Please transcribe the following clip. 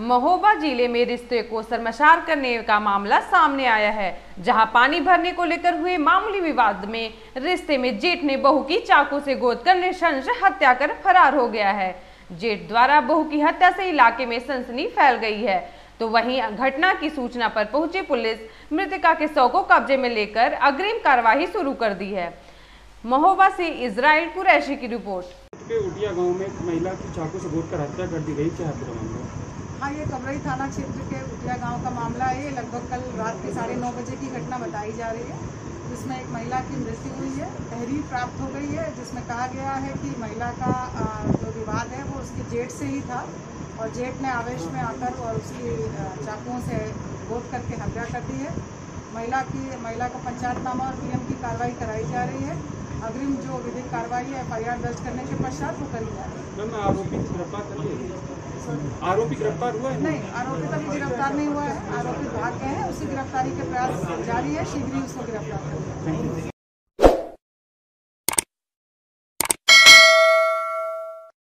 महोबा जिले में रिश्ते को शर्मसार करने का मामला सामने आया है, जहां पानी भरने को लेकर हुए मामूली विवाद में रिश्ते में जेठ ने बहू की चाकू से गोदकर नृशंस हत्या कर फरार हो गया है। जेठ द्वारा बहू की हत्या से इलाके में सनसनी फैल गई है, तो वहीं घटना की सूचना पर पहुंची पुलिस मृतका के शव को कब्जे में लेकर अग्रिम कार्रवाई शुरू कर दी है। महोबा से इजराइल कुरैशी की रिपोर्ट। उटिया गांव में एक महिला की चाकू से गोदकर हत्या कर दी गई, क्या है पूरा मामला? हाँ, ये कबरई थाना क्षेत्र के उटिया गांव का मामला है। ये लगभग कल रात के 9:30 बजे की घटना बताई जा रही है, जिसमें एक महिला की मृत्यु हुई है। तहरीर प्राप्त हो गई है, जिसमें कहा गया है कि महिला का जो विवाद है वो उसके जेठ से ही था और जेठ ने आवेश में आकर और उसकी चाकुओं से गोद करके हत्या कर दी है। महिला का पंचायतनामा और पीएम की कार्रवाई कराई जा रही है। अग्रिम जो विधिक कार्रवाई है FIR दर्ज करने के पश्चात वो करी जा रही है। आरोपी गिरफ्तार कर लिया? आरोपी गिरफ्तार हुआ है? नहीं, आरोपी तभी गिरफ्तार नहीं हुआ है। आरोपी भाग गए हैं, उसकी गिरफ्तारी के प्रयास जारी है। शीघ्र ही उसको गिरफ्तार करेंगे।